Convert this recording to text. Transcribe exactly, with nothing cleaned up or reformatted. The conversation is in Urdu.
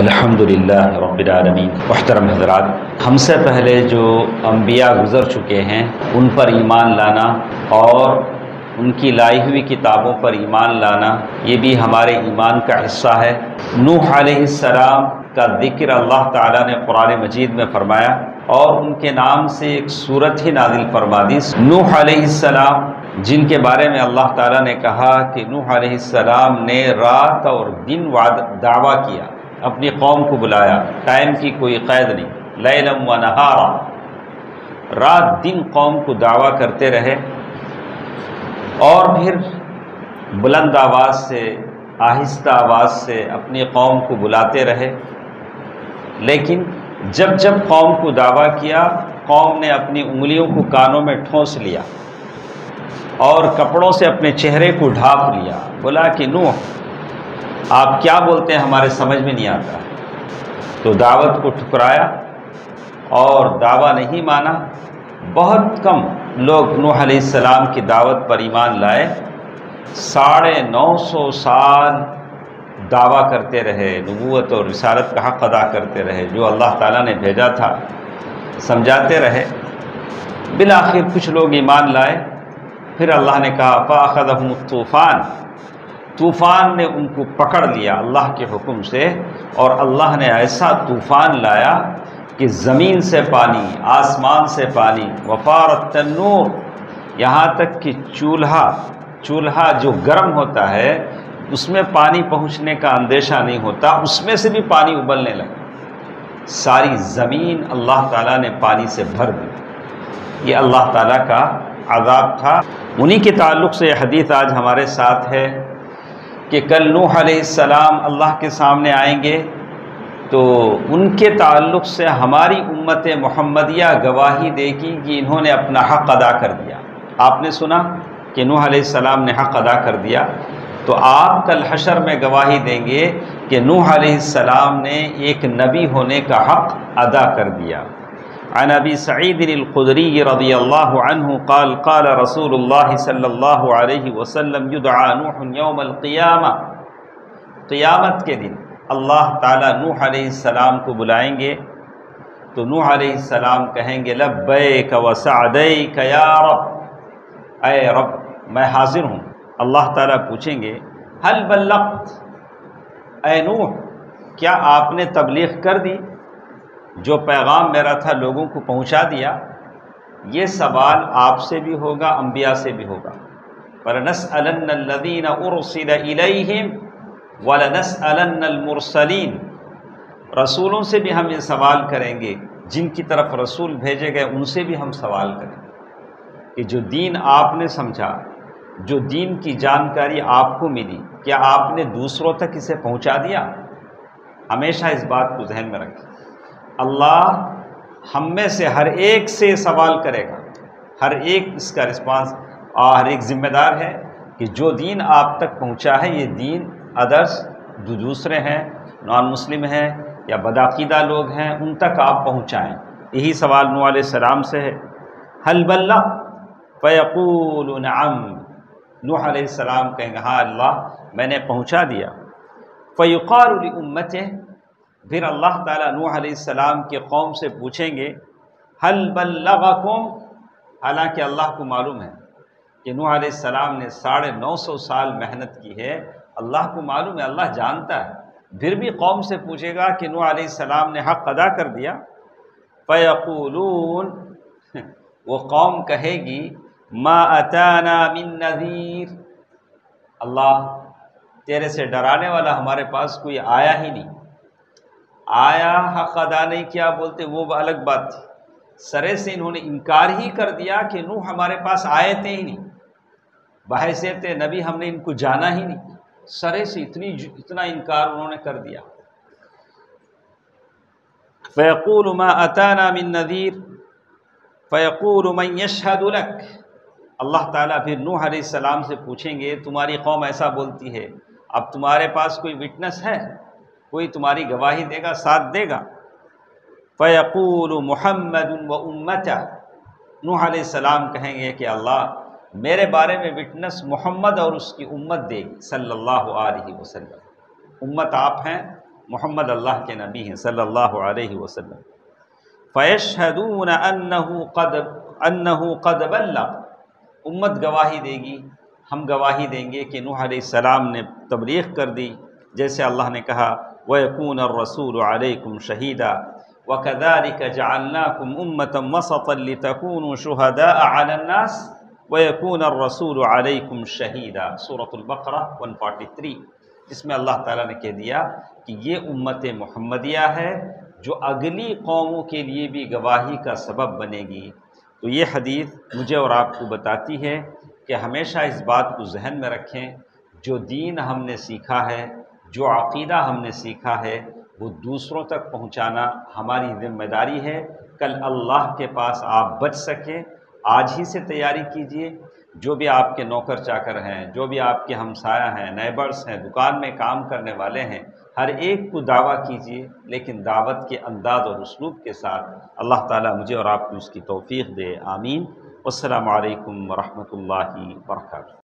الحمدللہ رب العالمین۔ محترم حضرات، ہم سے پہلے جو انبیاء گزر چکے ہیں ان پر ایمان لانا اور ان کی لائی ہوئی کتابوں پر ایمان لانا یہ بھی ہمارے ایمان کا حصہ ہے۔ نوح علیہ السلام کا ذکر اللہ تعالیٰ نے قرآن مجید میں فرمایا اور ان کے نام سے ایک سورت ہی نازل فرما دی۔ نوح علیہ السلام جن کے بارے میں اللہ تعالیٰ نے کہا کہ نوح علیہ السلام نے رات اور دن دعویٰ کیا، اپنی قوم کو بلایا، ٹائم کی کوئی قید نہیں، لیلا و نہارا، رات دن قوم کو دعویٰ کرتے رہے اور پھر بلند آواز سے، آہستہ آواز سے اپنی قوم کو بلاتے رہے۔ لیکن جب جب قوم کو دعویٰ کیا، قوم نے اپنی انگلیوں کو کانوں میں ٹھونس لیا اور کپڑوں سے اپنے چہرے کو ڈھانپ لیا، بولا کہ نوح آپ کیا بولتے ہیں ہمارے سمجھ میں نہیں آتا۔ تو دعوت کو ٹھکرایا اور دعویٰ نہیں مانا۔ بہت کم لوگ نوح علیہ السلام کی دعوت پر ایمان لائے۔ ساڑھے نو سو سال دعویٰ کرتے رہے، نبوت اور رسالت کا حق ادا کرتے رہے، جو اللہ تعالیٰ نے بھیجا تھا سمجھاتے رہے۔ بالآخر کچھ لوگ ایمان لائے، پھر اللہ نے کہا فَأَخَذَهُمُ الطوفان، طوفان نے ان کو پکڑ لیا اللہ کے حکم سے، اور اللہ نے ایسا طوفان لایا کہ زمین سے پانی، آسمان سے پانی، وفار التنور، یہاں تک کہ چولہا چولہا جو گرم ہوتا ہے اس میں پانی پہنچنے کا اندیشہ نہیں ہوتا، اس میں سے بھی پانی ابلنے لگا۔ ساری زمین اللہ تعالیٰ نے پانی سے بھر دی۔ یہ اللہ تعالیٰ کا عذاب تھا۔ انہی کے تعلق سے یہ حدیث آج ہمارے ساتھ ہے کہ کل نوح علیہ السلام اللہ کے سامنے آئیں گے، تو ان کے تعلق سے ہماری امت محمدیہ گواہی دے گی کہ انہوں نے اپنا حق ادا کر دیا۔ آپ نے سنا کہ نوح علیہ السلام نے حق ادا کر دیا، تو آپ کل حشر میں گواہی دیں گے کہ نوح علیہ السلام نے ایک نبی ہونے کا حق ادا کر دیا۔ عن ابی سعید الخدری رضی اللہ عنہ قال قال رسول اللہ صلی اللہ علیہ وسلم یدعا نوح یوم القیامہ، قیامت کے دن اللہ تعالیٰ نوح علیہ السلام کو بلائیں گے، تو نوح علیہ السلام کہیں گے لبیک وسعدیک یا رب، اے رب میں حاضر ہوں۔ اللہ تعالیٰ پوچھیں گے حل بلغت، اے نوح کیا آپ نے تبلیغ کر دی، جو پیغام میرا تھا لوگوں کو پہنچا دیا؟ یہ سوال آپ سے بھی ہوگا، انبیاء سے بھی ہوگا۔ فَلَنَسْأَلَنَّ الَّذِينَ أُرْسِلَ إِلَيْهِمْ وَلَنَسْأَلَنَّ الْمُرْسَلِينَ، رسولوں سے بھی ہم یہ سوال کریں گے، جن کی طرف رسول بھیجے گئے ان سے بھی ہم سوال کریں گے کہ جو دین آپ نے سمجھا، جو دین کی جانکاری آپ کو ملی، کیا آپ نے دوسروں تک اسے پہنچا دیا؟ ہمیشہ اس بات کو ذہن میں رکھیں، اللہ ہم میں سے ہر ایک سے سوال کرے گا، ہر ایک اس کا رسپانس، اور ہر ایک ذمہ دار ہے کہ جو دین آپ تک پہنچا ہے یہ دین ادرس جو دوسرے ہیں، نان مسلم ہیں یا بدعقیدہ لوگ ہیں، ان تک آپ پہنچائیں۔ یہی سوال نوح علیہ السلام سے ہے۔ حل بلغ فیقول نعم، نوح علیہ السلام کہیں گے ہاں اللہ میں نے پہنچا دیا۔ فیقال لامتہ، پھر اللہ تعالیٰ نوح علیہ السلام کے قوم سے پوچھیں گے حل بلغکم، حالانکہ اللہ کو معلوم ہے کہ نوح علیہ السلام نے ساڑھے نو سو سال محنت کی ہے، اللہ کو معلوم ہے، اللہ جانتا ہے، پھر بھی قوم سے پوچھے گا کہ نوح علیہ السلام نے حق ادا کر دیا۔ فیقولون، وہ قوم کہے گی ما اتانا من نذیر، اللہ تیرے سے ڈرانے والا ہمارے پاس کوئی آیا ہی نہیں۔ آیا حق ادا نہیں کیا بولتے وہ الگ بات تھی، سرے سے انہوں نے انکار ہی کر دیا کہ نوح ہمارے پاس آئے تھے ہی نہیں، بحیثیت نبی ہم نے ان کو جانا ہی نہیں، سرے سے اتنی اتنا انکار انہوں نے کر دیا۔ فیقول ما اتانا من نذیر فیقول من یشہد لک، اللہ تعالیٰ پھر نوح علیہ السلام سے پوچھیں گے تمہاری قوم ایسا بولتی ہے، اب تمہارے پاس کوئی وٹنس ہے، کوئی تمہاری گواہی دے گا، ساتھ دے گا؟ فیقول محمد و امتہ، نوح علیہ السلام کہیں گے کہ اللہ میرے بارے میں وٹنس محمد اور اس کی امت دے گی صلی اللہ علیہ وسلم۔ امت آپ ہیں، محمد اللہ کے نبی ہیں صلی اللہ علیہ وسلم۔ فَيَشْهَدُونَ أَنَّهُ قَدْ أَنَّهُ قَدْ بَلَّغَ، امت گواہی دے گی، ہم گواہی دیں گے کہ نوح علیہ السلام نے تبلیغ کر دی، جیسے اللہ نے کہا وَيَكُونَ الرَّسُولُ عَلَيْكُمْ شَهِيدًا وَكَذَلِكَ جَعَلْنَاكُمْ أُمَّةً وَسَطًا لِتَكُونُوا شُهَدَاءَ عَلَى النَّاسِ وَيَكُونَ الرَّسُولُ عَلَيْكُمْ شَهِيدًا، سورۃ البقرہ ایک سو تینتالیس۔ اس میں اللہ تعالیٰ نے کہہ دیا کہ یہ امت محمدیہ ہے جو اگلی قوموں کے لیے بھی گواہی کا سبب بنے گی۔ تو یہ حدیث مجھے اور آپ کو بتاتی ہے کہ ہمیشہ اس بات کو ذہن میں رکھیں، جو دین ہم نے سیکھا ہے، جو عقیدہ ہم نے سیکھا ہے، وہ دوسروں تک پہنچانا ہماری ذمہ داری ہے۔ کل اللہ کے پاس آپ بچ سکیں، آج ہی سے تیاری کیجئے۔ جو بھی آپ کے نوکر چاکر ہیں، جو بھی آپ کے ہمسایہ ہیں، نیبرز ہیں، دکان میں کام کرنے والے ہیں، ہر ایک کو دعویٰ کیجئے، لیکن دعوت کے انداز اور اسلوب کے ساتھ۔ اللہ تعالیٰ مجھے اور آپ کو اس کی توفیق دے، آمین۔ والسلام علیکم ورحمۃ اللہ وبرکاتہ۔